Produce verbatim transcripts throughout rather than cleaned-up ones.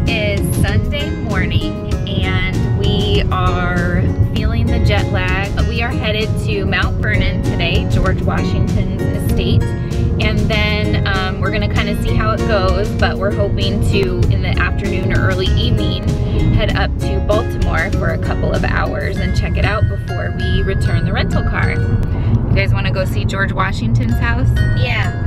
It is Sunday morning and we are feeling the jet lag. We are headed to Mount Vernon today, George Washington's estate. And then um, we're gonna kind of see how it goes, but we're hoping to, in the afternoon or early evening, head up to Baltimore for a couple of hours and check it out before we return the rental car. You guys wanna go see George Washington's house? Yeah.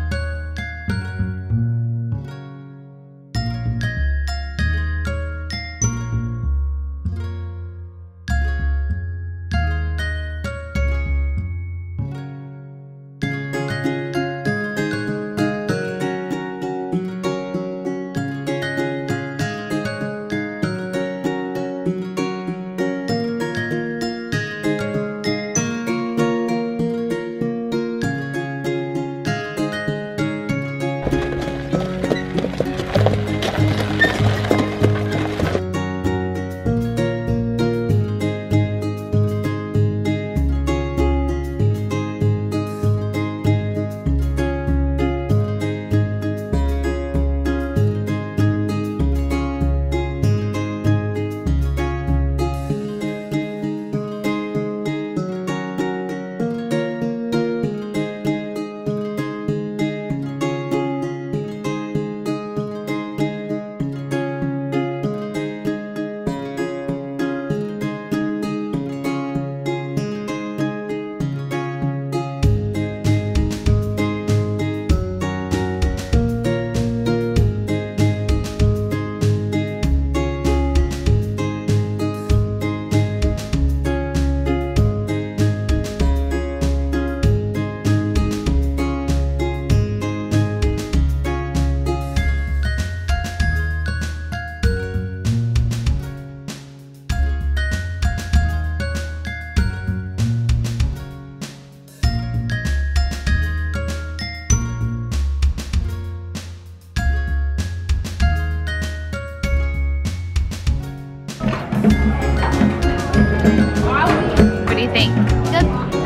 What do you think? Good.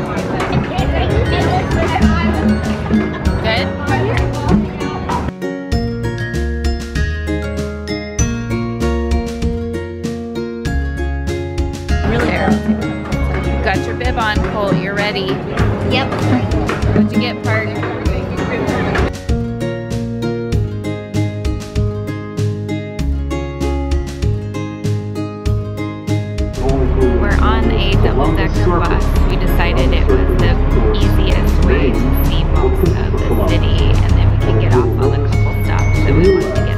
Good? Really? Got your bib on, Cole. You're ready. Yep. What'd you get, Park? Double-decker bus. We decided it was the easiest way to see most of the city, and then we can get off on a couple stops that we wanted to get